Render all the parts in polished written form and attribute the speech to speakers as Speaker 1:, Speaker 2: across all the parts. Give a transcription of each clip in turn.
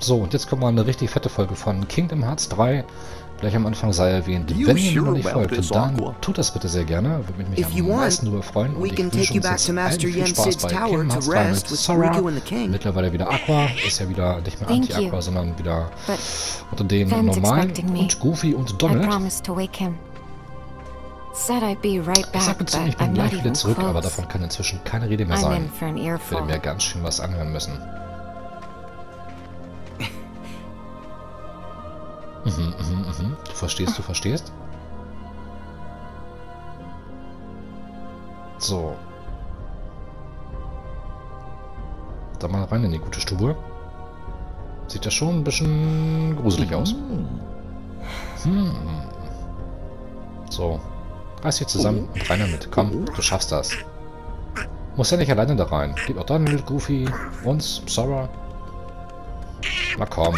Speaker 1: So, und jetzt kommt mal eine richtig fette Folge von Kingdom Hearts 3. Gleich am Anfang sei erwähnt, wenn ihr mir noch nicht folgt, dann tut das bitte sehr gerne. Würde mich am meisten darüber freuen. Und ich wünsche uns jetzt allen viel Spaß bei Kingdom Hearts 3 mit Sora. Mittlerweile wieder Aqua. Ist ja wieder nicht mehr Anti-Aqua, sondern wieder unter den normalen. Und Goofy und Donald. Ich sag jetzt ich bin gleich wieder zurück, aber davon kann inzwischen keine Rede mehr sein. Ich werde mir ganz schön was anhören müssen. Du verstehst, du verstehst. So. Da mal rein in die gute Stube. Sieht ja schon ein bisschen gruselig aus. So. Reiß dich zusammen und rein damit. Komm, du schaffst das. Muss ja nicht alleine da rein. Gib auch Donald, Goofy, uns, Sora. Na komm.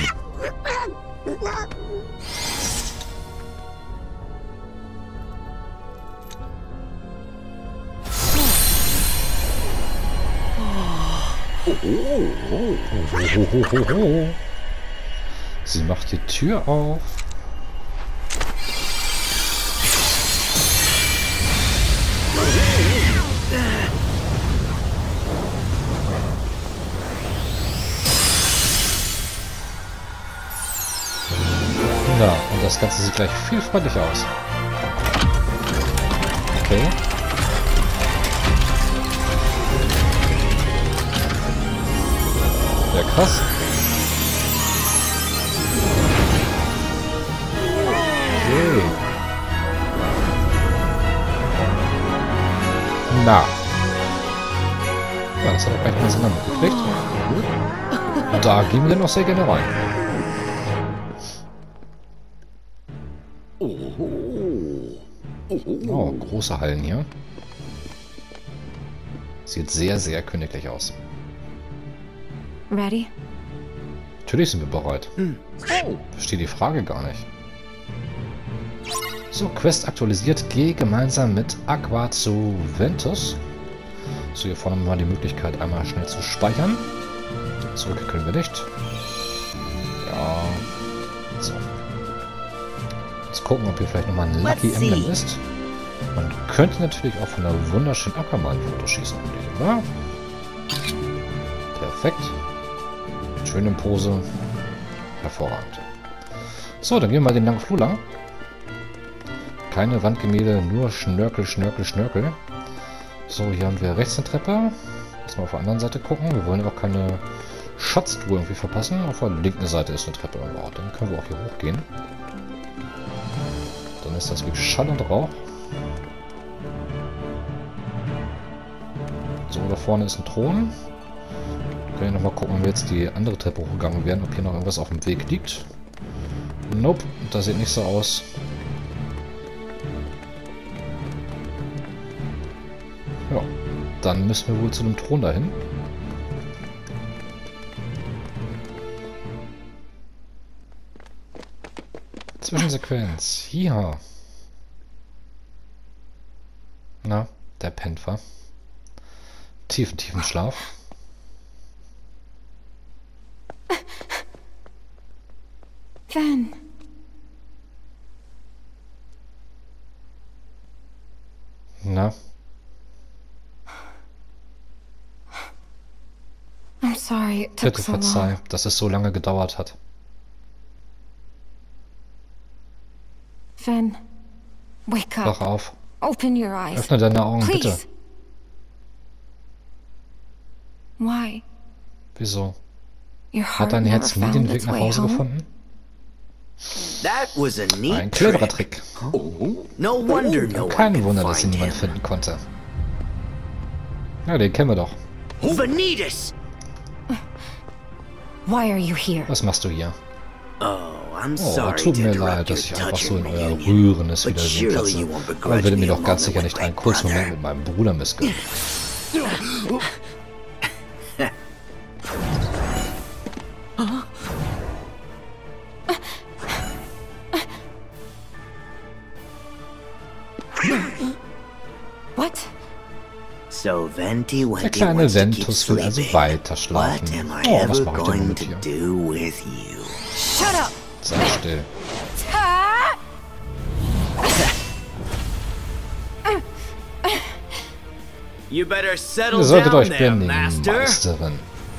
Speaker 1: Sie macht die Tür auf. Ja, und das Ganze sieht gleich viel freundlicher aus. Okay. Ja, krass. Okay. Na. Ja, das hat auch gleich mal so mitgekriegt. Und da gehen wir noch sehr gerne rein. Oh, große Hallen hier. Sieht sehr, sehr königlich aus.
Speaker 2: Ready?
Speaker 1: Natürlich sind wir bereit. Verstehe die Frage gar nicht. So, Quest aktualisiert. Geh gemeinsam mit Aqua zu Ventus. So, hier vorne haben wir die Möglichkeit, einmal schnell zu speichern. Zurück können wir nicht. Ja. So. Jetzt gucken, ob hier vielleicht nochmal ein Lucky Emblem ist. Man könnte natürlich auch von einer wunderschönen Aquaman ein Foto schießen, oder? Perfekt. Schöne Pose. Hervorragend. So, dann gehen wir mal den langen Flur lang. Keine Wandgemälde, nur Schnörkel, Schnörkel, Schnörkel. So, hier haben wir rechts eine Treppe. Lass mal auf der anderen Seite gucken. Wir wollen auch keine Schatztruhe irgendwie verpassen. Auf der linken Seite ist eine Treppe. Oh, dann können wir auch hier hochgehen. Dann ist das wie Schall und Rauch. So, da vorne ist ein Thron. Wir können ja nochmal gucken, wenn wir jetzt die andere Treppe hochgegangen wären, ob hier noch irgendwas auf dem Weg liegt. Nope, das sieht nicht so aus. Ja, dann müssen wir wohl zu dem Thron dahin. Zwischensequenz. Ja. Na, der pennt, wa? Tiefen Schlaf.
Speaker 2: Ven.
Speaker 1: Na?
Speaker 2: I'm sorry it took
Speaker 1: Bitte
Speaker 2: so
Speaker 1: verzeih,
Speaker 2: long.
Speaker 1: dass es so lange gedauert hat.
Speaker 2: Ven, wake
Speaker 1: Wach
Speaker 2: up.
Speaker 1: auf.
Speaker 2: Open your eyes.
Speaker 1: Öffne deine Augen, bitte.
Speaker 2: Please. Why?
Speaker 1: Wieso?
Speaker 2: Your
Speaker 1: Hat
Speaker 2: heart
Speaker 1: dein
Speaker 2: never
Speaker 1: Herz nie
Speaker 2: found
Speaker 1: den Weg
Speaker 2: its
Speaker 1: nach
Speaker 2: way
Speaker 1: Hause
Speaker 2: home?
Speaker 1: gefunden?
Speaker 3: That was a
Speaker 1: Ein
Speaker 3: neat
Speaker 1: cleverer
Speaker 3: trick.
Speaker 1: Trick.
Speaker 3: No wonder no one
Speaker 1: Kein
Speaker 3: could
Speaker 1: Wunder, dass ihn
Speaker 3: find
Speaker 1: niemand
Speaker 3: him.
Speaker 1: finden konnte. Ja, den kennen wir doch.
Speaker 3: Vanitas!
Speaker 2: Why are you here?
Speaker 1: Was machst du hier?
Speaker 3: Oh, I'm
Speaker 1: Oh,
Speaker 3: sorry
Speaker 1: tut
Speaker 3: to
Speaker 1: mir
Speaker 3: interrupt
Speaker 1: leid,
Speaker 3: your
Speaker 1: dass ich einfach so in
Speaker 3: touching
Speaker 1: euer
Speaker 3: reunion,
Speaker 1: rührendes
Speaker 3: but
Speaker 1: Wiedersehen
Speaker 3: surely you
Speaker 1: platze.
Speaker 3: won't
Speaker 1: Aber
Speaker 3: begrudge
Speaker 1: würde
Speaker 3: me
Speaker 1: mir
Speaker 3: a
Speaker 1: doch ganz
Speaker 3: moment
Speaker 1: sicher
Speaker 3: with
Speaker 1: nicht
Speaker 3: my
Speaker 1: einen kurzen Moment
Speaker 3: brother.
Speaker 1: mit meinem Bruder missgönnen.
Speaker 3: So Venti
Speaker 1: Der
Speaker 3: Venti
Speaker 1: kleine
Speaker 3: wants to keep
Speaker 1: Ventus will also
Speaker 3: sleeping.
Speaker 1: weiter
Speaker 3: What
Speaker 1: schlafen.
Speaker 3: am I
Speaker 1: Oh, was
Speaker 3: ever
Speaker 1: mache ich denn
Speaker 3: going
Speaker 1: mit
Speaker 3: to
Speaker 1: dir?
Speaker 3: do with you?
Speaker 2: Shut up!
Speaker 1: Sei still.
Speaker 3: You better settle
Speaker 1: Ihr solltet
Speaker 3: down
Speaker 1: euch
Speaker 3: there,
Speaker 1: bändigen,
Speaker 3: Master.
Speaker 1: Meisterin.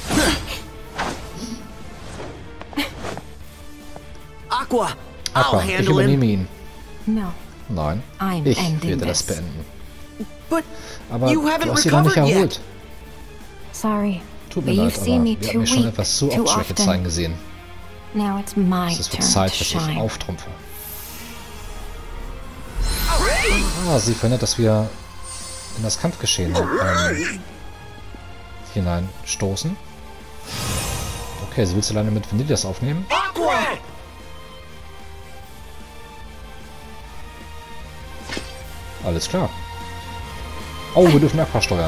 Speaker 3: Aqua, I'll
Speaker 1: Aqua, ich
Speaker 3: handle him.
Speaker 1: übernehme ihn.
Speaker 2: No,
Speaker 1: Nein,
Speaker 2: I'm
Speaker 1: ich
Speaker 2: ending
Speaker 1: werde das
Speaker 2: this.
Speaker 1: beenden.
Speaker 3: But
Speaker 1: Aber
Speaker 3: you
Speaker 1: du
Speaker 3: haven't
Speaker 1: hast sie noch nicht
Speaker 3: recovered yet.
Speaker 1: erholt.
Speaker 2: sorry.
Speaker 1: Tut
Speaker 2: But
Speaker 1: mir
Speaker 2: you've
Speaker 1: leid, aber
Speaker 2: seen me
Speaker 1: wir
Speaker 2: too
Speaker 1: haben mich schon
Speaker 2: weak,
Speaker 1: etwas zu
Speaker 2: too
Speaker 1: oft Schwäche
Speaker 2: often.
Speaker 1: zeigen gesehen.
Speaker 2: Now it's my
Speaker 1: Es wird
Speaker 2: turn
Speaker 1: Zeit,
Speaker 2: to
Speaker 1: dass ich
Speaker 2: shine.
Speaker 1: auftrumpfe. Ah, sie verhindert, dass wir in das Kampfgeschehen hineinstoßen. Okay, sie will es alleine mit Vanillas aufnehmen.
Speaker 3: Aqua!
Speaker 1: Alles klar. Oh, wir dürfen Aqua steuern.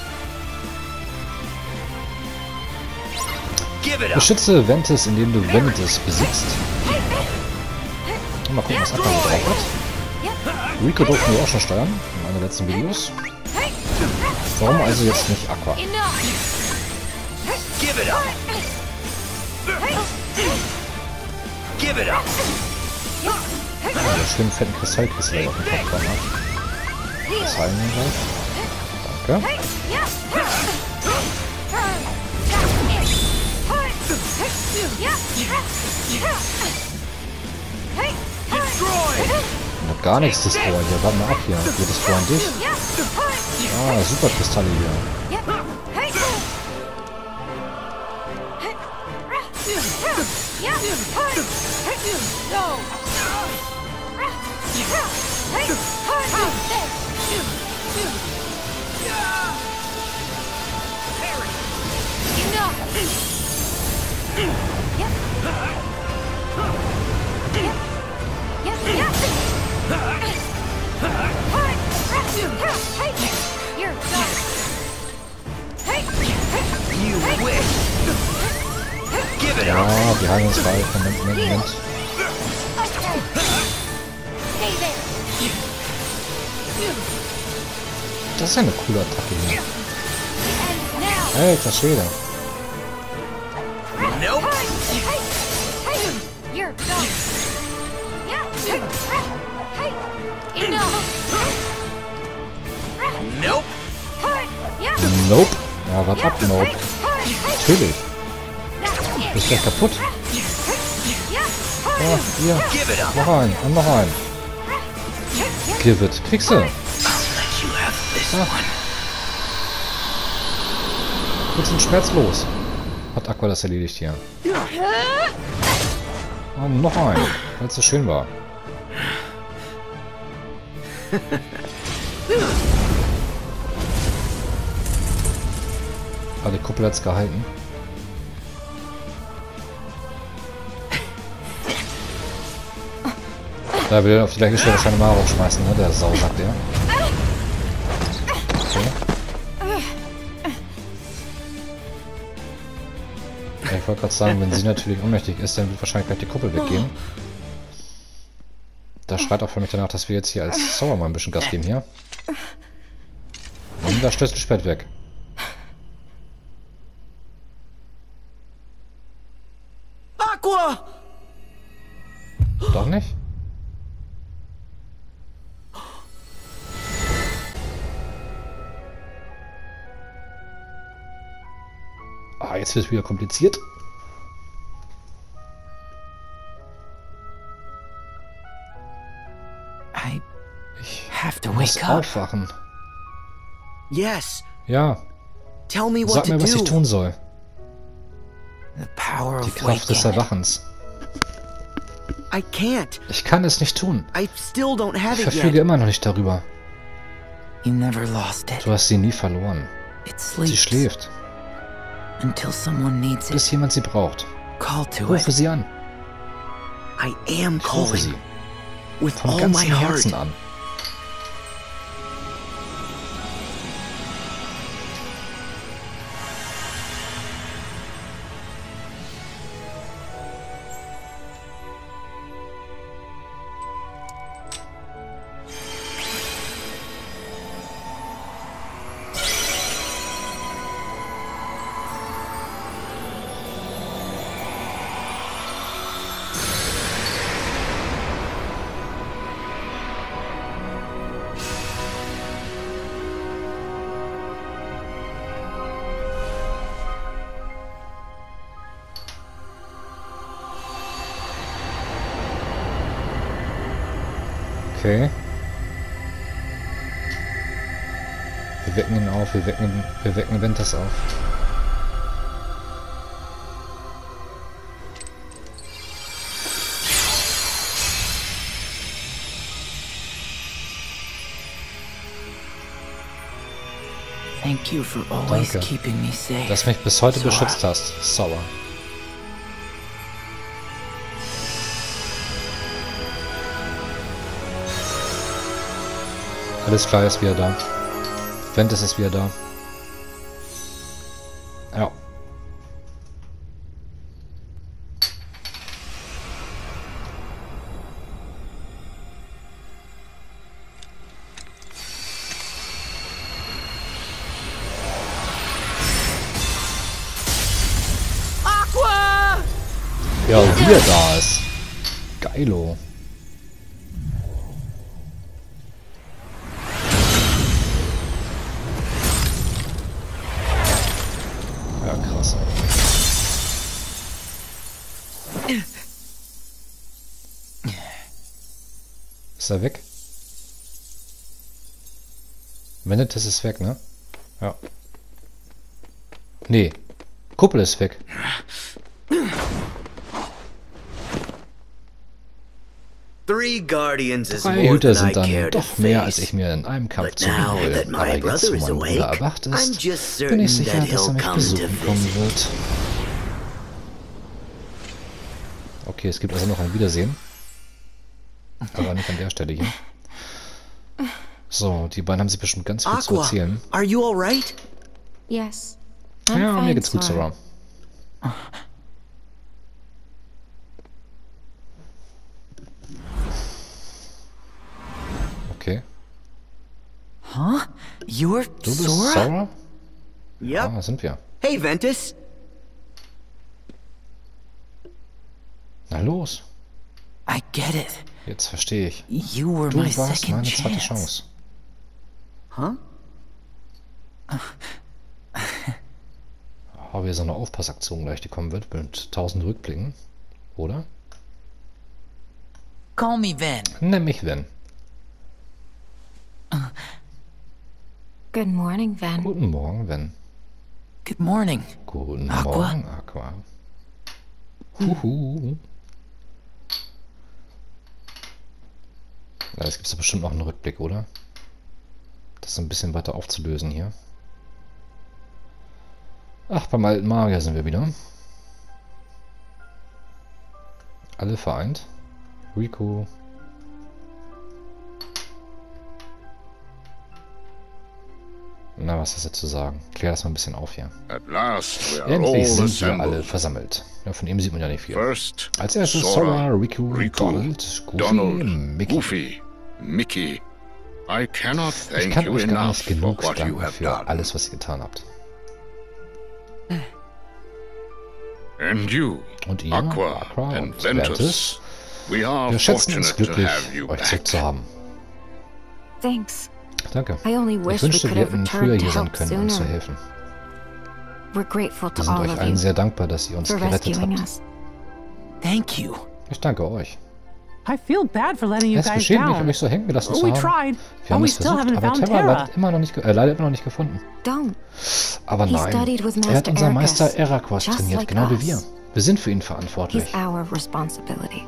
Speaker 3: Give it up.
Speaker 1: Beschütze Ventus, indem du Ventus besiegst. Mal gucken, was Aqua so drauf hat. Rico durften wir auch schon steuern, in einer der letzten Videos. Warum also jetzt nicht Aqua?
Speaker 3: Give it up. Give it up.
Speaker 1: Der schönen fetten Kristallkiste, der auf dem Kopf dran hat. Das heilen wir gleich. Danke. Ich hab gar nichts destroyen hier. Warte mal ab hier. Wir destroyen dich. Ah, super Kristalle hier.
Speaker 3: You wish. Give it
Speaker 1: Ja,
Speaker 3: up.
Speaker 1: wir heilen uns bald. Moment. Das ist ja eine coole Attacke hier. Alter Schwede.
Speaker 3: Nope. Nope.
Speaker 1: Nope. Ja, warte ab, Nope. Natürlich. Du bist gleich kaputt. Ja, hier.
Speaker 3: Give it up.
Speaker 1: Noch ein. Und noch ein. Give it. Kriegst du.
Speaker 3: Let you have this
Speaker 1: Ja.
Speaker 3: one.
Speaker 1: Jetzt sind schmerzlos. Hat Aqua das erledigt hier. Und noch ein. Weil es so schön war. Ah, die Kuppel hat's gehalten. Da will er auf die gleiche Stelle wahrscheinlich mal rausschmeißen, ne? Der Sausack, der. Okay. Ja, ich wollte gerade sagen, wenn sie natürlich ohnmächtig ist, dann wird wahrscheinlich gleich die Kuppel weggehen. Das schreit auch für mich danach, dass wir jetzt hier als Sauer mal ein bisschen Gas geben hier. Und das Schlüsselsperrt weg.
Speaker 3: Aqua!
Speaker 1: Doch nicht? Ah, jetzt wird es wieder kompliziert.
Speaker 3: I
Speaker 1: Ich
Speaker 3: have to
Speaker 1: muss
Speaker 3: wake up.
Speaker 1: aufwachen.
Speaker 3: Yes.
Speaker 1: Ja,
Speaker 3: Tell me what
Speaker 1: sag
Speaker 3: to
Speaker 1: mir, was ich
Speaker 3: do.
Speaker 1: tun soll.
Speaker 3: The power
Speaker 1: Die
Speaker 3: of
Speaker 1: Kraft des
Speaker 3: waking.
Speaker 1: Erwachens.
Speaker 3: I can't.
Speaker 1: Ich kann es nicht tun.
Speaker 3: I still don't
Speaker 1: Ich
Speaker 3: have it
Speaker 1: verfüge
Speaker 3: yet.
Speaker 1: immer noch nicht darüber.
Speaker 3: You never lost it.
Speaker 1: Du hast sie nie verloren.
Speaker 3: It
Speaker 1: Sie
Speaker 3: sleeps
Speaker 1: schläft,
Speaker 3: until someone needs it.
Speaker 1: bis jemand sie braucht.
Speaker 3: Call to
Speaker 1: Rufe
Speaker 3: it.
Speaker 1: sie an.
Speaker 3: I am
Speaker 1: Ich rufe sie.
Speaker 3: calling with
Speaker 1: Von
Speaker 3: all my
Speaker 1: ganzem
Speaker 3: heart.
Speaker 1: Herzen an. Okay. Wir wecken ihn auf, wir wecken Ventus auf.
Speaker 3: Thank you for always
Speaker 1: Danke,
Speaker 3: keeping me safe.
Speaker 1: dass du mich bis heute
Speaker 3: Sora.
Speaker 1: beschützt hast, Sora. Alles klar, ist wieder da. Ventus ist wieder da. Ja.
Speaker 3: Aqua!
Speaker 1: Ja, und wieder da ist. Geilo. Ja, krass. Ist er weg? Ventus ist weg, ne? Ja. Nee. Kuppel ist weg.
Speaker 4: Three guardians is
Speaker 1: Drei
Speaker 4: more
Speaker 1: Hüter
Speaker 4: than I
Speaker 1: sind dann
Speaker 4: care to
Speaker 1: doch mehr, als
Speaker 4: face.
Speaker 1: ich mir in einem Kampf
Speaker 4: But now
Speaker 1: zumuten
Speaker 4: that
Speaker 1: will.
Speaker 4: my
Speaker 1: Aber jetzt,
Speaker 4: brother
Speaker 1: wo
Speaker 4: is
Speaker 1: mein Bruder
Speaker 4: awake,
Speaker 1: erwacht
Speaker 4: I'm
Speaker 1: ist,
Speaker 4: just
Speaker 1: bin
Speaker 4: certain
Speaker 1: ich sicher,
Speaker 4: that
Speaker 1: dass er
Speaker 4: he'll
Speaker 1: mich
Speaker 4: come to
Speaker 1: besuchen kommen
Speaker 4: visit.
Speaker 1: wird. Okay, es gibt also noch ein Wiedersehen. Aber nicht an der Stelle hier. So, die beiden haben sich bestimmt ganz viel zu
Speaker 4: Aqua,
Speaker 1: erzählen.
Speaker 4: are you all right?
Speaker 2: Yes. I'm
Speaker 1: Ja, mir
Speaker 2: fine,
Speaker 1: geht's gut,
Speaker 2: Sora.
Speaker 1: Sora. Okay.
Speaker 3: Huh? You're
Speaker 1: Du bist
Speaker 3: Sora?
Speaker 1: Sora?
Speaker 4: Yep.
Speaker 1: Ah, sind wir.
Speaker 4: Hey, Ventus.
Speaker 1: Na los.
Speaker 3: I get it.
Speaker 1: Jetzt verstehe ich.
Speaker 3: You were
Speaker 1: Du
Speaker 3: my
Speaker 1: warst
Speaker 3: second
Speaker 1: meine zweite
Speaker 3: chance.
Speaker 1: Chance.
Speaker 4: Huh?
Speaker 1: Haben wir so eine Aufpassaktion gleich, die kommen wird mit 1000 Rückblicken. Oder?
Speaker 3: Call me Ven.
Speaker 1: Nenn mich Ven.
Speaker 2: Good morning, Ven.
Speaker 1: Guten Morgen, Ven.
Speaker 3: Good morning.
Speaker 1: Guten
Speaker 3: Aqua?
Speaker 1: Morgen, Aqua. Huhu. Ja, jetzt gibt es bestimmt noch einen Rückblick, oder? Das ein bisschen weiter aufzulösen hier. Ach, beim alten Magier sind wir wieder. Alle vereint. Rico. Na, was hast du zu sagen? Klär das mal ein bisschen auf hier.
Speaker 5: At last we are all
Speaker 1: Endlich sind wir alle
Speaker 5: assembled.
Speaker 1: versammelt. Ja, von ihm sieht man ja nicht viel.
Speaker 5: First,
Speaker 1: Als erstes Sora, Riku, Donald, Goofy,
Speaker 5: Donald,
Speaker 1: Mickey.
Speaker 5: Goofy, Mickey. I cannot
Speaker 1: Ich
Speaker 5: thank
Speaker 1: kann
Speaker 5: you
Speaker 1: euch gar
Speaker 5: enough
Speaker 1: nicht
Speaker 5: for
Speaker 1: genug
Speaker 5: what you
Speaker 1: danken
Speaker 5: have
Speaker 1: für
Speaker 5: done.
Speaker 1: alles, was ihr getan habt.
Speaker 5: And you,
Speaker 1: Und ihr,
Speaker 5: Aqua,
Speaker 1: Aqua
Speaker 5: and
Speaker 1: und
Speaker 5: Ventus,
Speaker 1: Ventus,
Speaker 5: we are
Speaker 1: wir schätzen uns
Speaker 5: fortunate to
Speaker 1: glücklich,
Speaker 5: have you
Speaker 1: euch zurück
Speaker 5: back.
Speaker 1: zu haben.
Speaker 2: Thanks.
Speaker 1: Danke.
Speaker 2: I only
Speaker 1: Ich
Speaker 2: wish we
Speaker 1: wünschte,
Speaker 2: could
Speaker 1: wir
Speaker 2: have
Speaker 1: hätten früher
Speaker 2: returned
Speaker 1: hier
Speaker 2: to
Speaker 1: sein
Speaker 2: help
Speaker 1: können, um zu
Speaker 2: sooner.
Speaker 1: helfen.
Speaker 2: We're grateful
Speaker 1: Wir
Speaker 2: to
Speaker 1: sind
Speaker 2: all
Speaker 1: euch
Speaker 2: of
Speaker 1: allen
Speaker 2: you
Speaker 1: sehr dankbar, dass ihr uns
Speaker 2: for
Speaker 1: gerettet
Speaker 2: rescuing
Speaker 1: habt.
Speaker 2: us.
Speaker 3: Thank you.
Speaker 1: Ich danke euch.
Speaker 6: I feel bad for letting you
Speaker 1: Es
Speaker 6: guys
Speaker 1: geschieht mich,
Speaker 6: down.
Speaker 1: mich so hängen gelassen zu
Speaker 6: We
Speaker 1: haben.
Speaker 6: tried,
Speaker 1: Wir haben
Speaker 6: but we
Speaker 1: es
Speaker 6: still
Speaker 1: versucht,
Speaker 6: haven't
Speaker 1: aber
Speaker 6: found
Speaker 1: Terra
Speaker 6: Terra.
Speaker 1: leider immer noch nicht gefunden.
Speaker 2: Don't.
Speaker 1: Aber
Speaker 2: He
Speaker 1: nein,
Speaker 2: studied with
Speaker 1: er hat
Speaker 2: Master
Speaker 1: unser Meister
Speaker 2: Eraqus,
Speaker 1: Eraqus
Speaker 2: just
Speaker 1: trainiert,
Speaker 2: like
Speaker 1: genau wie
Speaker 2: us.
Speaker 1: wir. Wir sind für ihn verantwortlich.
Speaker 2: He's our responsibility.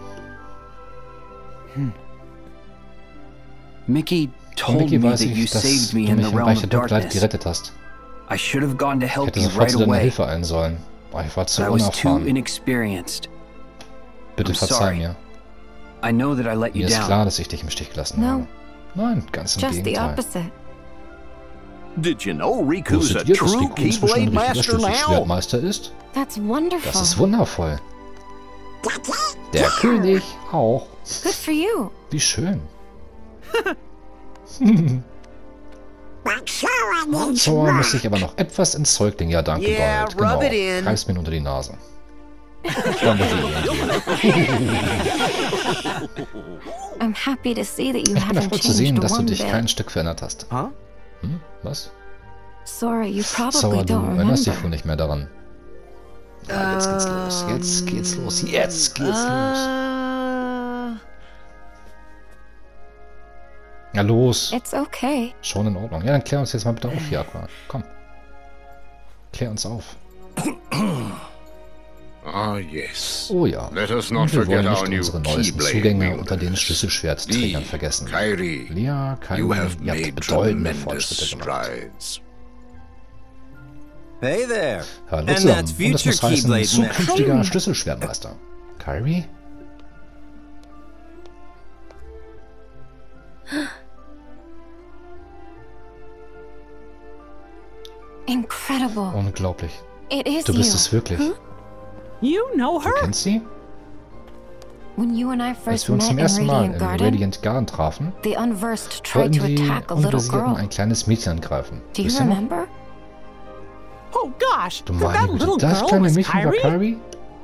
Speaker 7: Mickey
Speaker 1: Von
Speaker 7: told
Speaker 1: Mickey
Speaker 7: me
Speaker 1: weiß
Speaker 7: that you
Speaker 1: ich, dass
Speaker 7: saved
Speaker 1: du
Speaker 7: me
Speaker 1: mich
Speaker 7: in
Speaker 1: im
Speaker 7: the realm
Speaker 1: Reich
Speaker 7: of
Speaker 1: der Dunkelheit
Speaker 7: darkness.
Speaker 1: gerettet hast.
Speaker 7: I should have gone to
Speaker 1: Ich
Speaker 7: help
Speaker 1: hätte
Speaker 7: you
Speaker 1: sofort
Speaker 7: right
Speaker 1: zu deiner
Speaker 7: away.
Speaker 1: Hilfe eilen sollen. Aber ich war zu
Speaker 7: But I was too
Speaker 1: unerfahren.
Speaker 7: inexperienced.
Speaker 1: Bitte
Speaker 7: I'm
Speaker 1: verzeih
Speaker 7: sorry.
Speaker 1: mir.
Speaker 7: I know that I let you
Speaker 1: Mir ist
Speaker 7: down.
Speaker 1: klar, dass ich dich im Stich gelassen
Speaker 2: No.
Speaker 1: habe. Nein, ganz im
Speaker 2: Just the
Speaker 1: Gegenteil.
Speaker 2: opposite.
Speaker 8: Did you know Riku's
Speaker 1: Wusstet
Speaker 8: a
Speaker 1: ihr, dass
Speaker 8: true
Speaker 1: Riku inzwischen
Speaker 8: Keyblade
Speaker 1: ein richtiger
Speaker 8: Master now?
Speaker 1: Schlüsselschwertmeister ist?
Speaker 2: That's wonderful.
Speaker 1: Das ist wundervoll. Der König auch.
Speaker 2: Good for you.
Speaker 1: Wie schön. Sora muss sich aber noch etwas ins Zeug legen. Ja, danke,
Speaker 4: Yeah,
Speaker 1: Donald. Genau.
Speaker 4: rub it in.
Speaker 1: Reib's mir unter die Nase. Danke
Speaker 2: I'm happy to see that you
Speaker 1: Ich bin
Speaker 2: haven't
Speaker 1: erfreut zu sehen,
Speaker 2: changed
Speaker 1: dass du
Speaker 2: one
Speaker 1: dich kein
Speaker 2: bit.
Speaker 1: Stück verändert hast.
Speaker 4: Huh?
Speaker 1: Hm? Was?
Speaker 2: Sora, you probably
Speaker 1: Sora, du
Speaker 2: don't
Speaker 1: erinnerst dich wohl
Speaker 2: remember.
Speaker 1: nicht mehr daran. Ja, jetzt geht's los. Jetzt geht's los. Jetzt geht's los. Ja, los.
Speaker 2: It's okay.
Speaker 1: Schon in Ordnung. Ja, dann klär uns jetzt mal bitte auf hier, Aqua. Komm. Klär uns auf.
Speaker 5: Ah, yes.
Speaker 1: Oh ja.
Speaker 5: Let us
Speaker 1: Und
Speaker 5: not
Speaker 1: wir
Speaker 5: forget
Speaker 1: wollen
Speaker 5: our
Speaker 1: nicht
Speaker 5: new
Speaker 1: unsere neuesten
Speaker 5: Keyblade
Speaker 1: Zugänge unter den
Speaker 5: wielders.
Speaker 1: Schlüsselschwertträgern
Speaker 5: Dee,
Speaker 1: vergessen.
Speaker 5: Kyrie,
Speaker 1: Lea, Kyrie,
Speaker 5: you have
Speaker 1: ihr habt
Speaker 5: made
Speaker 1: bedeutende
Speaker 5: tremendous
Speaker 1: Fortschritte gemacht.
Speaker 5: strides.
Speaker 4: Hey there.
Speaker 1: Hallo
Speaker 4: And
Speaker 1: zusammen.
Speaker 4: that's
Speaker 1: Und das muss
Speaker 4: future
Speaker 1: heißen,
Speaker 4: Keyblade
Speaker 1: zukünftiger Schlüsselschwertmeister. Kyrie?
Speaker 2: Incredible.
Speaker 1: Unglaublich.
Speaker 2: It is
Speaker 1: Du bist
Speaker 2: you.
Speaker 1: es wirklich.
Speaker 6: You know
Speaker 1: Du
Speaker 6: her?
Speaker 1: kennst sie?
Speaker 2: When you and I
Speaker 1: Als
Speaker 2: first
Speaker 1: wir uns
Speaker 2: met
Speaker 1: zum
Speaker 2: in
Speaker 1: ersten Mal
Speaker 2: Radiant
Speaker 1: im
Speaker 2: Garden,
Speaker 1: Radiant Garden trafen,
Speaker 2: the Unversed tried
Speaker 1: wollten
Speaker 2: to
Speaker 1: die
Speaker 2: attack a little
Speaker 1: Unversierten
Speaker 2: girl.
Speaker 1: ein kleines Mädchen angreifen.
Speaker 2: Do you
Speaker 1: Wisst ihr noch?
Speaker 2: remember?
Speaker 6: Oh gosh,
Speaker 1: Du
Speaker 6: that
Speaker 1: meine
Speaker 6: little
Speaker 1: Güte, das
Speaker 6: girl
Speaker 1: kleine
Speaker 6: was
Speaker 1: Mädchen war
Speaker 6: Kyrie?
Speaker 1: Kyrie?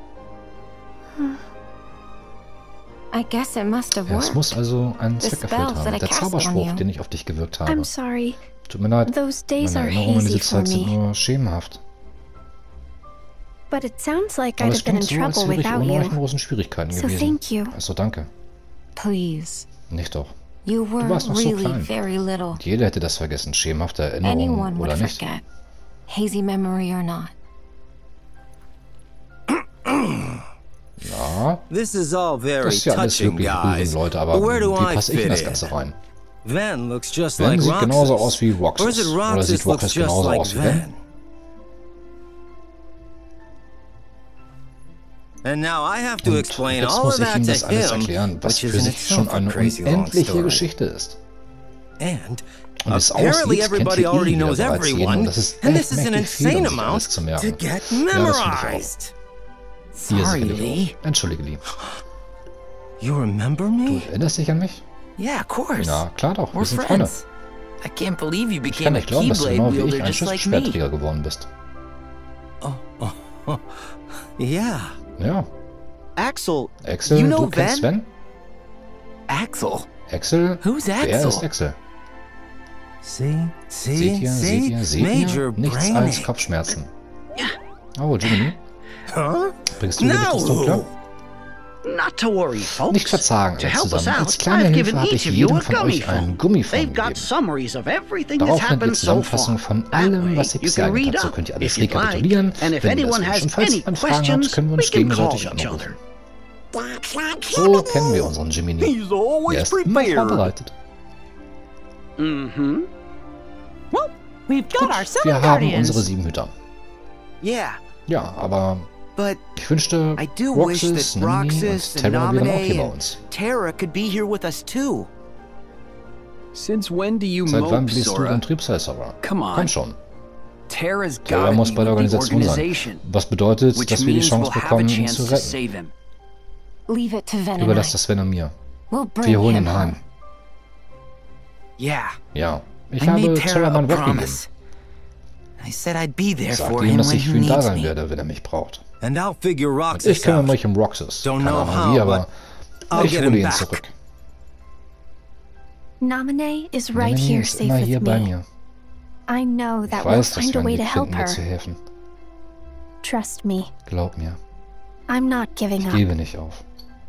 Speaker 2: I guess it must have
Speaker 1: Ja, es
Speaker 2: worked.
Speaker 1: muss also einen
Speaker 2: The
Speaker 1: Zweck erfüllt
Speaker 2: spells that
Speaker 1: haben.
Speaker 2: I
Speaker 1: Der
Speaker 2: cast on
Speaker 1: Zauberspruch,
Speaker 2: you.
Speaker 1: den ich auf dich gewirkt habe.
Speaker 9: I'm sorry.
Speaker 1: Tut mir leid,
Speaker 9: Those days
Speaker 1: meine
Speaker 9: are
Speaker 1: Erinnerungen an diese
Speaker 9: hazy for
Speaker 1: Zeit sind
Speaker 9: me.
Speaker 1: nur schemenhaft.
Speaker 9: But it sounds like
Speaker 1: Aber
Speaker 9: I'd
Speaker 1: es
Speaker 9: have been in
Speaker 1: klingt so, als
Speaker 9: trouble
Speaker 1: wäre ich
Speaker 9: without
Speaker 1: ohne euch in
Speaker 9: you.
Speaker 1: großen Schwierigkeiten
Speaker 9: So
Speaker 1: gewesen.
Speaker 9: thank you.
Speaker 1: Also danke.
Speaker 2: Please.
Speaker 1: Nicht doch.
Speaker 2: You were
Speaker 1: warst noch so
Speaker 2: really
Speaker 1: klein.
Speaker 2: very little.
Speaker 1: Und jeder hätte das vergessen. Schemenhafte Erinnerungen
Speaker 2: Anyone
Speaker 1: oder
Speaker 2: would
Speaker 1: nicht.
Speaker 2: forget. Hazy memory or not.
Speaker 1: Ja,
Speaker 4: This is all very
Speaker 1: das ist ja alles
Speaker 4: touching,
Speaker 1: wirklich
Speaker 4: guys.
Speaker 1: Rüben, Leute, aber
Speaker 4: But where do
Speaker 1: wie
Speaker 4: I
Speaker 1: passe ich in
Speaker 4: fit
Speaker 1: das
Speaker 4: in?
Speaker 1: Ganze rein?
Speaker 4: Van looks just
Speaker 1: Van
Speaker 4: like
Speaker 1: sieht genauso
Speaker 4: Roxas.
Speaker 1: aus wie
Speaker 4: Or is
Speaker 1: Roxas.
Speaker 4: it
Speaker 1: Oder
Speaker 4: Roxas
Speaker 1: sieht
Speaker 4: looks
Speaker 1: Roxas
Speaker 4: just
Speaker 1: genauso
Speaker 4: like
Speaker 1: aus wie Van?
Speaker 4: Van? And now I have to
Speaker 1: Und
Speaker 4: explain
Speaker 1: jetzt
Speaker 4: all
Speaker 1: muss
Speaker 4: of
Speaker 1: ich ihm
Speaker 4: that
Speaker 1: das
Speaker 4: to
Speaker 1: alles
Speaker 4: him,
Speaker 1: erklären, was
Speaker 4: which is
Speaker 1: für
Speaker 4: in
Speaker 1: sich schon
Speaker 4: itself a
Speaker 1: eine
Speaker 4: crazy long
Speaker 1: unendliche
Speaker 4: story.
Speaker 1: Geschichte ist.
Speaker 4: And
Speaker 1: Und es
Speaker 4: apparently
Speaker 1: aussieht, kennt
Speaker 4: everybody
Speaker 1: hier
Speaker 4: already
Speaker 1: jeder
Speaker 4: knows
Speaker 1: bereits jeden.
Speaker 4: everyone,
Speaker 1: Und das ist
Speaker 4: and
Speaker 1: echt
Speaker 4: this is an
Speaker 1: mächtig viel, um
Speaker 4: insane
Speaker 1: sich alles
Speaker 4: amount
Speaker 1: zu
Speaker 4: to
Speaker 1: merken.
Speaker 4: get
Speaker 1: Ja, das finde ich auch.
Speaker 4: memorized.
Speaker 1: Hier
Speaker 3: Sorry,
Speaker 1: sicherlich
Speaker 3: Lee.
Speaker 1: auch. Entschuldige, Lee.
Speaker 4: You remember
Speaker 1: Du
Speaker 4: me?
Speaker 1: erinnerst dich an mich?
Speaker 3: Yeah, of course.
Speaker 1: Ja, klar doch. Wir
Speaker 3: We're
Speaker 1: sind Freunde.
Speaker 3: friends. I can't believe you
Speaker 1: Ich kann
Speaker 3: became a
Speaker 1: nicht glauben, dass du
Speaker 3: Keyblade
Speaker 1: genau wie ich
Speaker 3: wielder
Speaker 1: ein
Speaker 3: just like me.
Speaker 1: Schlüsselschwertträger geworden bist.
Speaker 4: Yeah.
Speaker 1: Ja.
Speaker 4: Axel,
Speaker 1: Axel,
Speaker 4: you know
Speaker 1: du kennst
Speaker 4: Van?
Speaker 1: Sven?
Speaker 3: Axel?
Speaker 1: Axel?
Speaker 3: Who's
Speaker 1: Wer ist
Speaker 3: Axel?
Speaker 1: Axel?
Speaker 4: See?
Speaker 1: Seht ihr?
Speaker 4: Major
Speaker 1: Nichts als
Speaker 4: brainy.
Speaker 1: Kopfschmerzen. Oh, Jiminy,
Speaker 4: Huh?
Speaker 1: bringst du mir das dunkler?
Speaker 4: No!
Speaker 10: Not to worry, folks.
Speaker 1: Nicht verzagen,
Speaker 10: To
Speaker 1: alle
Speaker 10: help us
Speaker 1: zusammen. Als
Speaker 10: out,
Speaker 1: kleine
Speaker 10: I've
Speaker 1: Hilfe
Speaker 10: given
Speaker 1: habe
Speaker 10: each
Speaker 1: ich
Speaker 10: of you
Speaker 1: jedem
Speaker 10: a
Speaker 1: von euch einen
Speaker 10: Gummiphone.
Speaker 1: Gummiphone
Speaker 10: They've got
Speaker 1: gegeben.
Speaker 10: summaries of everything that's
Speaker 1: Darauf nennt ihr
Speaker 10: happened so
Speaker 1: Zusammenfassung
Speaker 10: far.
Speaker 1: von
Speaker 10: That
Speaker 1: allem,
Speaker 10: way,
Speaker 1: was ich
Speaker 10: you
Speaker 1: bisher
Speaker 10: can
Speaker 1: erlebt
Speaker 10: read
Speaker 1: habe. So
Speaker 10: up
Speaker 1: könnt ihr alles
Speaker 10: if you'd like.
Speaker 1: rekapitulieren,
Speaker 10: And if
Speaker 1: wenn ihr das
Speaker 10: anyone
Speaker 1: wünscht.
Speaker 10: has
Speaker 1: Und falls
Speaker 10: any
Speaker 1: ihr Fragen habt,
Speaker 10: questions,
Speaker 1: können wir
Speaker 10: we
Speaker 1: uns
Speaker 10: can call
Speaker 1: gegenseitig
Speaker 10: each
Speaker 1: anrufen.
Speaker 10: other.
Speaker 1: So kennen wir unseren Jiminy.
Speaker 8: He's
Speaker 1: Er
Speaker 8: always
Speaker 1: ist immer
Speaker 8: prepared.
Speaker 1: vorbereitet.
Speaker 10: Mm-hmm.
Speaker 6: Well, we've got
Speaker 1: Gut,
Speaker 6: our seven
Speaker 1: wir haben
Speaker 6: guardians.
Speaker 1: unsere 7 Hüter.
Speaker 4: Yeah,
Speaker 1: Ja, aber
Speaker 4: but
Speaker 1: ich wünschte,
Speaker 4: I do wish
Speaker 1: Roxas,
Speaker 4: that
Speaker 1: Nami
Speaker 4: Roxas
Speaker 1: und
Speaker 4: and
Speaker 1: Terra wären auch hier bei
Speaker 4: Naminé
Speaker 1: uns.
Speaker 4: and Terra could be here with us too.
Speaker 7: Since when do you
Speaker 1: Seit wann
Speaker 7: mope,
Speaker 1: bläst du
Speaker 7: Sora?
Speaker 1: den Trübsal, Sora?
Speaker 7: Come on.
Speaker 1: Komm schon.
Speaker 7: Terra's
Speaker 1: Terra
Speaker 7: gotta
Speaker 1: muss
Speaker 7: be
Speaker 1: bei der
Speaker 7: with the
Speaker 1: Organisation sein.
Speaker 7: organization,
Speaker 1: Was bedeutet,
Speaker 7: which
Speaker 1: dass wir die
Speaker 7: means we'll
Speaker 1: Chance
Speaker 7: have a
Speaker 1: bekommen, ihn
Speaker 7: chance
Speaker 1: zu
Speaker 7: to
Speaker 1: retten.
Speaker 7: save him.
Speaker 2: Leave it to Ven and I.
Speaker 1: Überlass das Sven und mir.
Speaker 2: We'll bring
Speaker 1: Wir holen
Speaker 2: him
Speaker 1: ihn
Speaker 2: home.
Speaker 1: heim.
Speaker 3: Yeah.
Speaker 1: Ja. Ich
Speaker 3: I
Speaker 1: habe
Speaker 3: made
Speaker 1: Terra
Speaker 3: Terra
Speaker 1: mein
Speaker 3: a
Speaker 1: Wort gegeben.
Speaker 3: promise. I said I'd be there
Speaker 1: Sag
Speaker 3: for
Speaker 1: ihm,
Speaker 3: him
Speaker 1: dass
Speaker 3: when
Speaker 1: ich
Speaker 3: he
Speaker 1: für ihn da
Speaker 3: needs
Speaker 1: sein
Speaker 3: me.
Speaker 1: werde, wenn er mich braucht.
Speaker 4: And I'll figure
Speaker 1: Und
Speaker 4: Roxas
Speaker 1: ich kümmere
Speaker 4: out.
Speaker 1: mich um Roxas.
Speaker 4: Don't
Speaker 1: Keine
Speaker 4: know
Speaker 1: Ahnung
Speaker 4: how,
Speaker 1: wie, aber
Speaker 4: I'll
Speaker 1: ich
Speaker 4: get
Speaker 1: hole
Speaker 4: him
Speaker 1: ihn
Speaker 4: back.
Speaker 1: zurück.
Speaker 9: Nominee is right
Speaker 1: Melanie
Speaker 9: here
Speaker 1: ist
Speaker 9: safe
Speaker 1: immer
Speaker 9: with
Speaker 1: hier bei
Speaker 9: me.
Speaker 1: mir.
Speaker 9: I know
Speaker 1: Ich
Speaker 9: that we'll
Speaker 1: weiß, dass
Speaker 9: find
Speaker 1: wir
Speaker 9: a way
Speaker 1: einen
Speaker 9: to
Speaker 1: Weg
Speaker 9: help
Speaker 1: finden, dir
Speaker 9: her.
Speaker 1: zu helfen.
Speaker 9: Trust me.
Speaker 1: Glaub mir.
Speaker 9: I'm not giving
Speaker 1: Ich
Speaker 9: up.
Speaker 1: gebe nicht auf.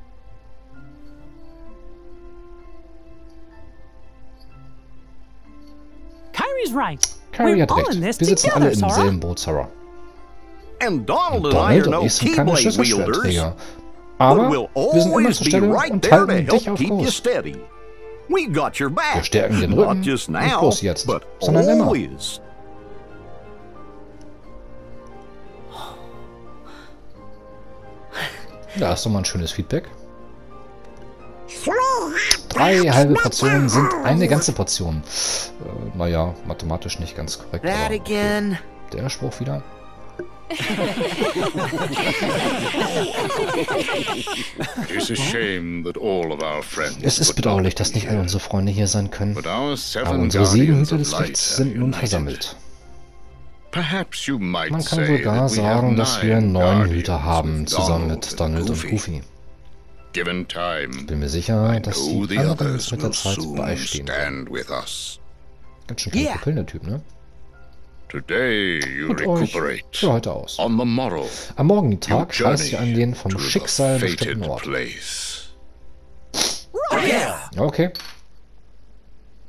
Speaker 6: Kyrie's right.
Speaker 1: Kyrie
Speaker 6: We're
Speaker 1: hat
Speaker 6: all in
Speaker 1: recht.
Speaker 6: this
Speaker 1: Wir sitzen alle
Speaker 6: together,
Speaker 1: im
Speaker 6: Sora.
Speaker 1: selben Boot, Sarah.
Speaker 8: And Donald
Speaker 1: Und
Speaker 8: and I
Speaker 1: Donald
Speaker 8: are
Speaker 1: und
Speaker 8: no
Speaker 1: ich sind keine
Speaker 8: Keyblade wielders,
Speaker 1: Schlüsselschwertträger.
Speaker 8: but
Speaker 1: Aber
Speaker 8: we'll
Speaker 1: wir sind immer
Speaker 8: always
Speaker 1: zur
Speaker 8: be
Speaker 1: Stelle
Speaker 8: right
Speaker 1: und
Speaker 8: there to
Speaker 1: halten dich
Speaker 8: help
Speaker 1: auf
Speaker 8: keep you
Speaker 1: Kurs.
Speaker 8: steady. We got your back.
Speaker 1: Wir stärken den
Speaker 8: Not
Speaker 1: Rücken,
Speaker 8: just
Speaker 1: nicht
Speaker 8: now,
Speaker 1: bloß jetzt,
Speaker 8: but
Speaker 1: sondern immer.
Speaker 8: always.
Speaker 1: Da ist doch mal ein schönes Feedback. 3 halbe Portionen sind eine ganze Portion. Naja, mathematisch nicht ganz korrekt.
Speaker 4: That
Speaker 1: aber
Speaker 4: again.
Speaker 1: der Spruch wieder.
Speaker 5: It is a shame that all of our friends
Speaker 1: Es ist
Speaker 5: could
Speaker 1: bedauerlich,
Speaker 5: not
Speaker 1: dass
Speaker 5: be
Speaker 1: nicht alle
Speaker 5: here.
Speaker 1: unsere Freunde hier sein können.
Speaker 5: But our
Speaker 1: Aber
Speaker 5: 7
Speaker 1: unsere 7
Speaker 5: guardians
Speaker 1: Hüter
Speaker 5: of
Speaker 1: des
Speaker 5: light
Speaker 1: Lichts
Speaker 5: have
Speaker 1: sind nun
Speaker 5: united.
Speaker 1: versammelt.
Speaker 5: Perhaps you might
Speaker 1: Man kann
Speaker 5: say
Speaker 1: sogar
Speaker 5: that we have
Speaker 1: sagen, dass wir 9
Speaker 5: guardians
Speaker 1: Hüter haben,
Speaker 5: with
Speaker 1: zusammen
Speaker 5: Donald
Speaker 1: mit Donald und Goofy.
Speaker 5: Given time,
Speaker 1: Bin mir sicher,
Speaker 5: I
Speaker 1: dass
Speaker 5: know
Speaker 1: die
Speaker 5: the
Speaker 1: anderen
Speaker 5: others
Speaker 1: uns mit der
Speaker 5: will
Speaker 1: Zeit
Speaker 5: soon
Speaker 1: beistehen werden.
Speaker 5: stand with us.
Speaker 1: Ganz schön kleine
Speaker 4: Yeah.
Speaker 1: Pupillen, der Typ, ne?
Speaker 5: Today you
Speaker 1: Und euch
Speaker 5: recuperate.
Speaker 1: für heute aus.
Speaker 5: On the morrow,
Speaker 1: Am morgigen
Speaker 5: you
Speaker 1: Tag reist ihr an
Speaker 5: journey
Speaker 1: den vom
Speaker 5: to the
Speaker 1: Schicksal
Speaker 5: fated
Speaker 1: bestimmten Ort.
Speaker 5: place.
Speaker 1: Okay.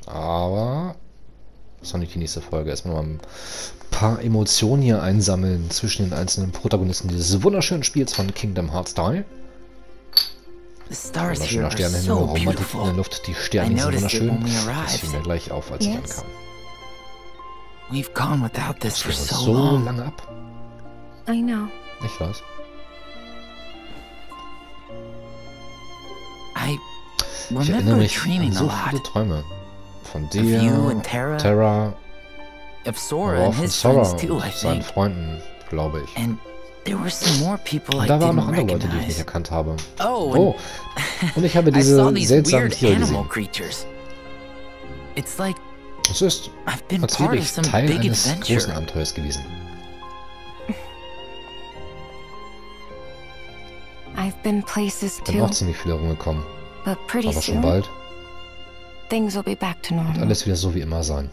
Speaker 1: Aber das ist noch nicht die nächste Folge. Erstmal noch ein paar Emotionen hier einsammeln zwischen den einzelnen Protagonisten dieses wunderschönen Spiels von Kingdom Hearts 3. Wunderschöner Sternenhimmel, Romantik in der Luft, die Sterne sind wunderschön. Das fiel mir gleich auf, als ich ankam. Das geht so lange ab.
Speaker 2: I know.
Speaker 1: Ich weiß. Ich erinnere mich an so viele Träume. Von dir, Terra, aber auch von Sora und seinen Freunden, glaube ich. Und da waren noch andere Leute, die ich nicht erkannt habe. Oh, und ich habe diese seltsamen Tiere gesehen. Es ist, als wäre ich Teil eines großen Abenteuers gewesen. Ich bin auch ziemlich viel herumgekommen. Aber schon bald wird alles wieder so wie immer sein.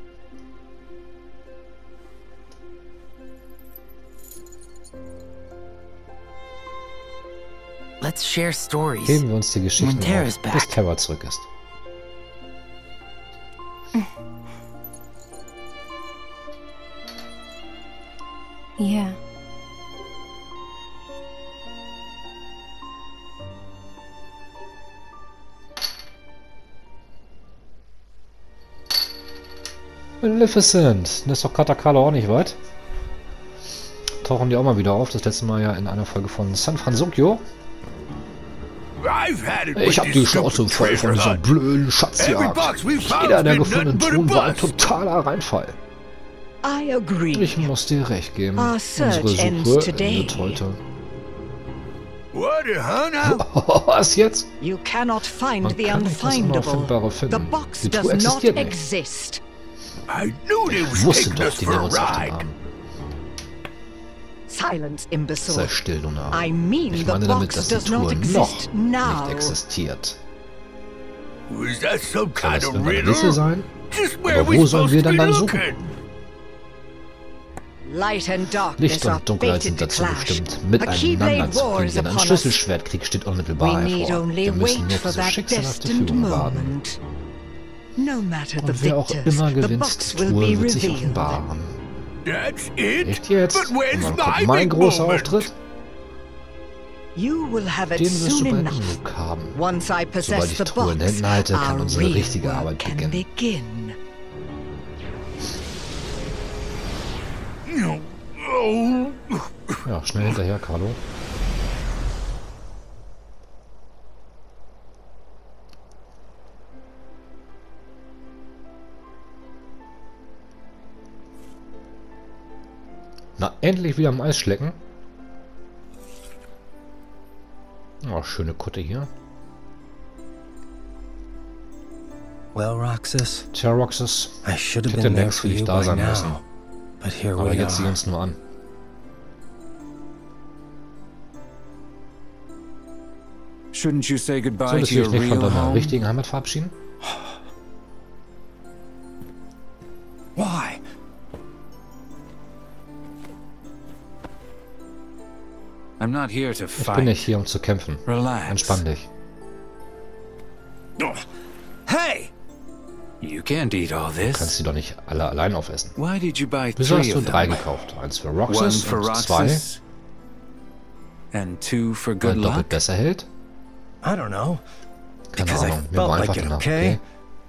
Speaker 1: Heben wir uns die Geschichten auf, bis Terra zurück ist.
Speaker 2: Yeah.
Speaker 1: Maleficent. Das ist doch Katakala auch nicht weit. Tauchen die auch mal wieder auf. Das letzte Mal ja in einer Folge von San Francisco. Ich hab die Schnauze voll von dieser blöden Schatzjagd. Jeder der gefundenen Truhen war ein totaler Reinfall. Ich muss dir recht geben. Unsere Suche endet heute. Was jetzt? Man kann nicht das Unauffindbare finden. Die Truhe existiert nicht. Ich wusste doch, die wäre uns auf den Arm. Sei still, du Narr. Ich meine damit, dass die Truhe noch nicht existiert. Kann das eine Rätsel sein? Aber wo sollen wir dann suchen? Licht und Dunkelheit sind dazu bestimmt, miteinander zu regieren. Ein Schlüsselschwertkrieg steht unmittelbar hervor. Wir müssen nur für diese schicksalhafte Führung warten. Und wer auch immer gewinnt, die Truhe wird sich offenbaren. Nicht jetzt? Und wann kommt mein großer Auftritt? Den wirst du bald genug haben. Sobald ich die Truhe in Händen halte, kann unsere richtige Arbeit beginnen. Ja, schnell hinterher, Carlo. Na, endlich wieder am Eis schlecken. Oh, schöne Kutte hier.
Speaker 11: Well, Roxas.
Speaker 1: Tja, Roxas. Ich hätte längst für dich da sein müssen. Aber jetzt sieh uns nur an.
Speaker 12: Solltest du
Speaker 1: dich nicht von deiner richtigen Heimat verabschieden?
Speaker 11: Why?
Speaker 1: Ich bin nicht hier, um zu kämpfen. Entspann dich.
Speaker 11: Hey!
Speaker 12: You can't eat all this.
Speaker 1: Du kannst sie doch nicht alle allein aufessen.
Speaker 12: Why did you buy
Speaker 1: Wieso hast du 3
Speaker 12: them?
Speaker 1: gekauft? Eins für Roxas und 2,
Speaker 12: and 2 for
Speaker 1: weil
Speaker 12: good
Speaker 1: doppelt
Speaker 12: luck.
Speaker 1: besser hält?
Speaker 11: I don't know.
Speaker 1: Keine
Speaker 11: Because I
Speaker 1: Ahnung, mir
Speaker 11: felt
Speaker 1: war
Speaker 11: like
Speaker 1: einfach
Speaker 11: it,
Speaker 1: danach,
Speaker 11: okay?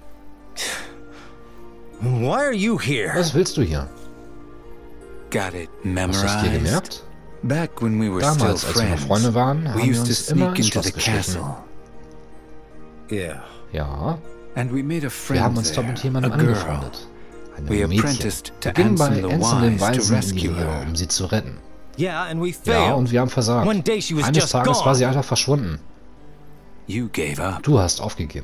Speaker 1: okay?
Speaker 11: Why are you here?
Speaker 1: Was willst du hier?
Speaker 12: Got it
Speaker 1: Hast du es dir
Speaker 12: memorized.
Speaker 1: gemerkt?
Speaker 12: Back when we were
Speaker 1: Damals,
Speaker 12: still
Speaker 1: als wir noch
Speaker 12: friends,
Speaker 1: Freunde waren,
Speaker 12: we
Speaker 1: haben wir
Speaker 12: used to
Speaker 1: uns immer
Speaker 12: sneak
Speaker 1: ins
Speaker 12: into
Speaker 1: Schloss
Speaker 12: the
Speaker 1: geschlichen.
Speaker 12: castle.
Speaker 11: Yeah.
Speaker 1: Ja,
Speaker 12: And we made a
Speaker 1: wir
Speaker 12: friend
Speaker 1: haben uns dort mit
Speaker 12: there,
Speaker 1: jemandem
Speaker 12: a girl.
Speaker 1: angefreundet. Ein
Speaker 12: We
Speaker 1: Mädchen.
Speaker 12: apprenticed to
Speaker 1: Wir gingen bei
Speaker 12: Ansem the
Speaker 1: Ansem dem
Speaker 12: Wise to
Speaker 1: Weisen in die
Speaker 12: rescue
Speaker 1: Irre,
Speaker 12: her.
Speaker 1: um sie zu retten.
Speaker 11: Yeah, and we
Speaker 1: Ja,
Speaker 11: failed.
Speaker 1: und wir haben versagt.
Speaker 11: One day she was
Speaker 1: Eines
Speaker 11: just
Speaker 1: Tages war
Speaker 11: gone.
Speaker 1: sie einfach verschwunden.
Speaker 12: You gave up.
Speaker 1: Du hast aufgegeben.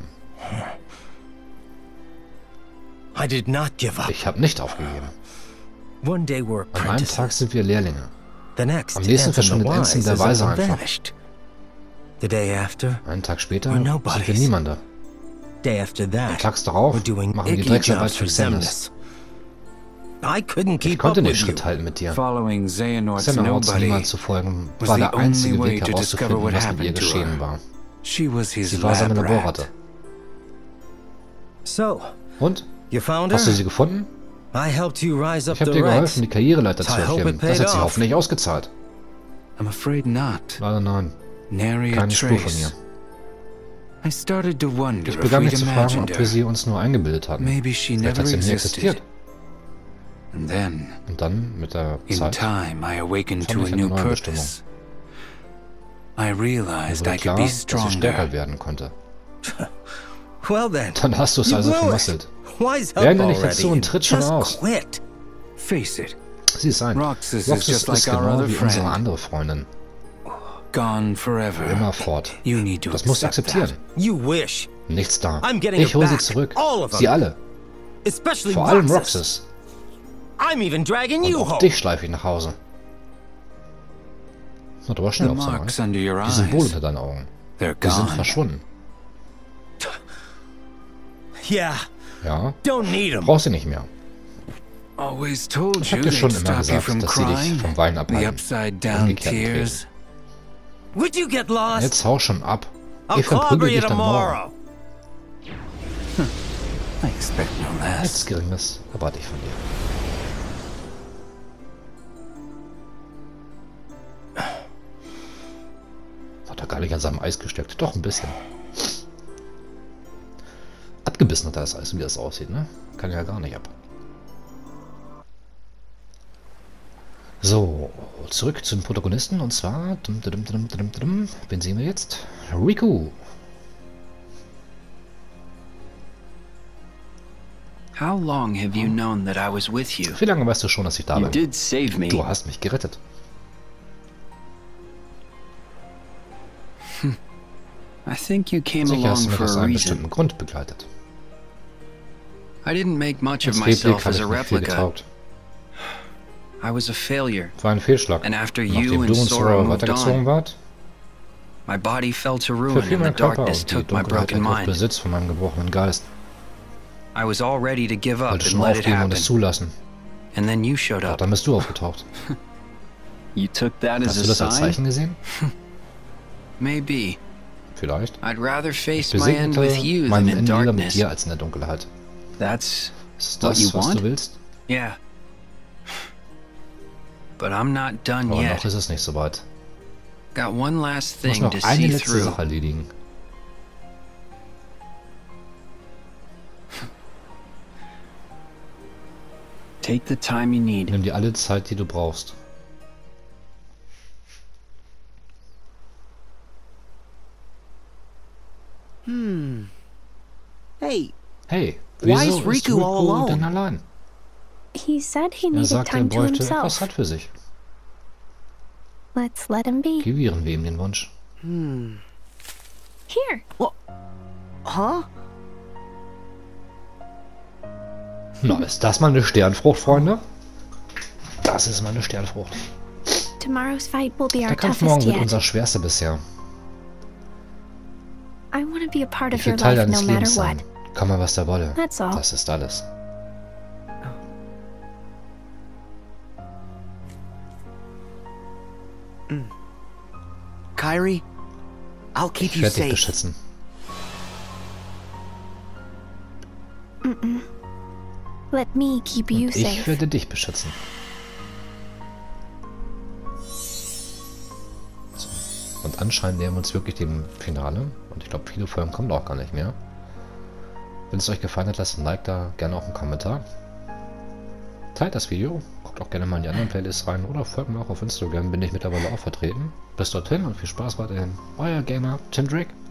Speaker 11: I did not give up.
Speaker 1: Ich habe nicht aufgegeben.
Speaker 11: One day we're
Speaker 1: An einem
Speaker 11: apprentices.
Speaker 1: Tag sind wir Lehrlinge.
Speaker 11: The next,
Speaker 1: Am nächsten
Speaker 11: Ansem the
Speaker 1: verschwindet
Speaker 11: Wise
Speaker 1: Ansem der
Speaker 11: is
Speaker 1: Weise
Speaker 11: up and
Speaker 1: einfach.
Speaker 11: vanished. The day after,
Speaker 1: Einen Tag später
Speaker 11: We're
Speaker 1: sind
Speaker 11: nobodies.
Speaker 1: wir Niemande.
Speaker 11: day after
Speaker 1: Am
Speaker 11: that,
Speaker 1: Tags darauf
Speaker 11: we're doing
Speaker 1: machen wir
Speaker 11: icky
Speaker 1: Drecksarbeit
Speaker 11: jobs
Speaker 1: für
Speaker 11: for
Speaker 1: Xemnas.
Speaker 11: Xemnas. I couldn't
Speaker 1: Ich
Speaker 11: keep up
Speaker 1: konnte nicht
Speaker 11: with you.
Speaker 1: Schritt halten mit dir.
Speaker 12: Following Xehanort's
Speaker 1: Xehanorts
Speaker 12: nobody
Speaker 1: niemand zu folgen,
Speaker 12: was
Speaker 1: war
Speaker 12: the
Speaker 1: der einzige
Speaker 12: only way
Speaker 1: Weg
Speaker 12: to discover
Speaker 1: herauszufinden,
Speaker 12: what
Speaker 1: was mit ihr
Speaker 12: happened to
Speaker 1: geschehen
Speaker 12: her.
Speaker 1: war.
Speaker 12: She was his
Speaker 1: Sie war seine
Speaker 12: lab
Speaker 1: Laborratte.
Speaker 12: rat.
Speaker 11: So,
Speaker 1: Und?
Speaker 11: You found
Speaker 1: Hast du
Speaker 11: her?
Speaker 1: sie gefunden?
Speaker 11: I helped you rise up
Speaker 1: Ich habe
Speaker 11: the
Speaker 1: dir
Speaker 11: ranks.
Speaker 1: geholfen, die Karriereleiter zu
Speaker 11: I hope
Speaker 1: erklimmen.
Speaker 11: it
Speaker 1: Das
Speaker 11: paid
Speaker 1: hat sie
Speaker 11: off.
Speaker 1: hoffentlich ausgezahlt.
Speaker 12: I'm afraid not.
Speaker 1: Leider nein.
Speaker 12: Nary a
Speaker 1: Keine Spur von ihr.
Speaker 12: trace. I started to wonder
Speaker 1: Ich
Speaker 12: if
Speaker 1: begann
Speaker 12: we'd
Speaker 1: mich zu fragen,
Speaker 12: imagined
Speaker 1: ob
Speaker 12: her.
Speaker 1: wir sie uns nur eingebildet hatten.
Speaker 12: Maybe she
Speaker 1: Vielleicht
Speaker 12: never
Speaker 1: hat sie nie
Speaker 12: existed.
Speaker 1: existiert.
Speaker 12: And then,
Speaker 1: Und dann, mit der
Speaker 12: in
Speaker 1: Zeit,
Speaker 12: time, I awakened
Speaker 1: fand
Speaker 12: to
Speaker 1: ich
Speaker 12: a
Speaker 1: eine
Speaker 12: new
Speaker 1: neue Bestimmung.
Speaker 12: purpose. I
Speaker 1: mir
Speaker 12: realized
Speaker 1: wurde
Speaker 12: I
Speaker 1: klar,
Speaker 12: could be
Speaker 1: dass ich stärker
Speaker 12: stronger.
Speaker 1: werden konnte.
Speaker 11: Well then,
Speaker 1: Dann hast du es
Speaker 11: you
Speaker 1: also
Speaker 11: blew it.
Speaker 1: vermasselt.
Speaker 11: Wise up
Speaker 1: Lerne nicht
Speaker 11: already
Speaker 1: dazu und
Speaker 11: and
Speaker 1: tritt schon
Speaker 11: just
Speaker 1: aus.
Speaker 11: quit.
Speaker 12: Face it,
Speaker 1: Sieh es ein.
Speaker 12: Roxas is
Speaker 1: Roxas
Speaker 12: just like
Speaker 1: ist
Speaker 12: our
Speaker 1: genau
Speaker 12: other
Speaker 1: wie unsere
Speaker 12: friend.
Speaker 1: andere Freundin.
Speaker 12: Gone forever.
Speaker 1: Immer fort.
Speaker 12: You need to
Speaker 1: Das musst du
Speaker 12: accept
Speaker 1: akzeptieren.
Speaker 12: that.
Speaker 11: You wish.
Speaker 1: Nichts da.
Speaker 11: I'm getting
Speaker 1: Ich
Speaker 11: it
Speaker 1: hole sie
Speaker 11: back.
Speaker 1: zurück.
Speaker 11: All of them.
Speaker 1: Sie alle.
Speaker 11: Especially
Speaker 1: Vor allem
Speaker 11: Roxas.
Speaker 1: Roxas.
Speaker 11: I'm even dragging
Speaker 1: Und
Speaker 11: you
Speaker 1: auch
Speaker 11: home.
Speaker 1: dich schleife ich nach Hause. Na, du warst schnell
Speaker 12: The
Speaker 1: auf so
Speaker 12: marks under your
Speaker 1: Die Symbole
Speaker 12: eyes,
Speaker 1: unter deinen Augen.
Speaker 12: they're
Speaker 1: Die sind
Speaker 12: gone.
Speaker 1: verschwunden.
Speaker 11: Yeah,
Speaker 1: Ja?
Speaker 11: don't need them.
Speaker 1: Brauchst sie nicht mehr.
Speaker 12: Always told
Speaker 1: Ich
Speaker 12: you
Speaker 1: hab dir schon
Speaker 12: they'd
Speaker 1: immer
Speaker 12: stop you
Speaker 1: gesagt,
Speaker 12: from
Speaker 1: dass sie dich
Speaker 12: crying.
Speaker 1: vom Weinen
Speaker 12: The
Speaker 1: abhalten.
Speaker 12: upside down
Speaker 1: Umgekehrten
Speaker 12: tears.
Speaker 11: Would you get lost?
Speaker 1: Jetzt hau schon ab.
Speaker 11: I'll
Speaker 1: Ich
Speaker 11: clobber
Speaker 1: verprügel
Speaker 11: you
Speaker 1: dich dann morgen.
Speaker 11: tomorrow.
Speaker 12: I expect no less.
Speaker 1: Nichts Geringes erwarte ich von dir. Hat er gar nicht an seinem Eis gesteckt. Doch, ein bisschen. Abgebissen hat er das Eis, wie das aussieht, ne? Kann ja gar nicht ab. So, zurück zu den Protagonisten und zwar... Wen sehen wir jetzt? Riku.
Speaker 13: How long have you known that I was with you?
Speaker 1: Wie lange weißt du schon, dass ich da
Speaker 13: You
Speaker 1: bin?
Speaker 13: did save me.
Speaker 1: Du hast mich gerettet.
Speaker 13: I think you came
Speaker 1: Sicher hast
Speaker 13: along
Speaker 1: du mich
Speaker 13: for
Speaker 1: aus
Speaker 13: a
Speaker 1: einem
Speaker 13: reason.
Speaker 1: bestimmten Grund begleitet.
Speaker 13: I didn't make much of
Speaker 1: Als Replik
Speaker 13: myself
Speaker 1: habe
Speaker 13: as
Speaker 1: ich
Speaker 13: a
Speaker 1: nicht viel
Speaker 13: replica.
Speaker 1: getraut.
Speaker 13: I was a failure.
Speaker 1: War ein Fehlschlag.
Speaker 13: And after
Speaker 1: Nachdem
Speaker 13: you
Speaker 1: du
Speaker 13: and
Speaker 1: und
Speaker 13: Sora
Speaker 1: Sora
Speaker 13: moved
Speaker 1: weitergezogen
Speaker 13: on,
Speaker 1: wart,
Speaker 13: my body fell to ruin
Speaker 1: verfiel
Speaker 13: and the
Speaker 1: mein Körper
Speaker 13: darkness
Speaker 1: und die
Speaker 13: took my
Speaker 1: Dunkelheit
Speaker 13: broken
Speaker 1: ergriff
Speaker 13: mind.
Speaker 1: Besitz von meinem gebrochenen Geist.
Speaker 13: I was all ready to give up
Speaker 1: Wollte
Speaker 13: and
Speaker 1: schon
Speaker 13: let it
Speaker 1: aufgeben und
Speaker 13: happen.
Speaker 1: es zulassen.
Speaker 13: And then you showed
Speaker 1: Doch
Speaker 13: up.
Speaker 1: dann bist du aufgetaucht.
Speaker 13: You took that
Speaker 1: Hast du das als Zeichen gesehen?
Speaker 13: Maybe.
Speaker 1: Vielleicht.
Speaker 13: I'd rather face
Speaker 1: Ich
Speaker 13: my end with
Speaker 1: besegnete
Speaker 13: you than
Speaker 1: mein
Speaker 13: in
Speaker 1: Ende lieber mit
Speaker 13: darkness.
Speaker 1: dir als in der Dunkelheit.
Speaker 13: That's
Speaker 1: Ist
Speaker 13: what
Speaker 1: das,
Speaker 13: you
Speaker 1: was
Speaker 13: want?
Speaker 1: du willst?
Speaker 13: Yeah. But I'm not done
Speaker 1: Aber
Speaker 13: yet.
Speaker 1: noch ist es nicht so weit.
Speaker 13: Got one last
Speaker 1: Ich muss
Speaker 13: thing
Speaker 1: noch
Speaker 13: to
Speaker 1: eine
Speaker 13: see
Speaker 1: letzte
Speaker 13: through.
Speaker 1: Sache erledigen.
Speaker 13: Take the time you need.
Speaker 1: Nimm dir alle Zeit, die du brauchst.
Speaker 4: Hey,
Speaker 1: Hey,
Speaker 4: Why
Speaker 1: wieso
Speaker 4: is
Speaker 1: ist
Speaker 4: Riku all alone?
Speaker 1: denn allein?
Speaker 9: He said he
Speaker 1: Er
Speaker 9: needed
Speaker 1: sagte, er
Speaker 9: time to
Speaker 1: bräuchte etwas
Speaker 9: himself.
Speaker 1: Zeit für sich.
Speaker 9: Let's let him be.
Speaker 1: Gewähren wir ihm den Wunsch.
Speaker 9: Here.
Speaker 4: huh?
Speaker 1: Na, ist das mal eine Sternfrucht, Freunde? Das ist mal eine Sternfrucht.
Speaker 9: Tomorrow's fight will be
Speaker 1: Der
Speaker 9: our
Speaker 1: Kampf
Speaker 9: toughest
Speaker 1: morgen wird
Speaker 9: yet.
Speaker 1: unser schwerster bisher.
Speaker 9: I want to be a part of
Speaker 1: Ich
Speaker 9: your
Speaker 1: will Teil
Speaker 9: life
Speaker 1: deines
Speaker 9: no matter
Speaker 1: Lebens
Speaker 9: what.
Speaker 1: sein. Komme, was da wolle.
Speaker 9: That's all.
Speaker 1: Das ist alles.
Speaker 4: Kyrie, I'll keep
Speaker 1: Ich
Speaker 4: you
Speaker 1: werde dich
Speaker 4: safe.
Speaker 1: beschützen.
Speaker 9: Let me keep you
Speaker 1: Und ich
Speaker 9: safe.
Speaker 1: werde dich beschützen. So. Und anscheinend nähern wir uns wirklich dem Finale. Und ich glaube, viele Folgen kommen auch gar nicht mehr. Wenn es euch gefallen hat, lasst ein Like da, gerne auch einen Kommentar. Teilt das Video, guckt auch gerne mal in die anderen Playlists rein oder folgt mir auch auf Instagram, bin ich mittlerweile auch vertreten. Bis dorthin und viel Spaß weiterhin. Euer Gamer Tim Drake.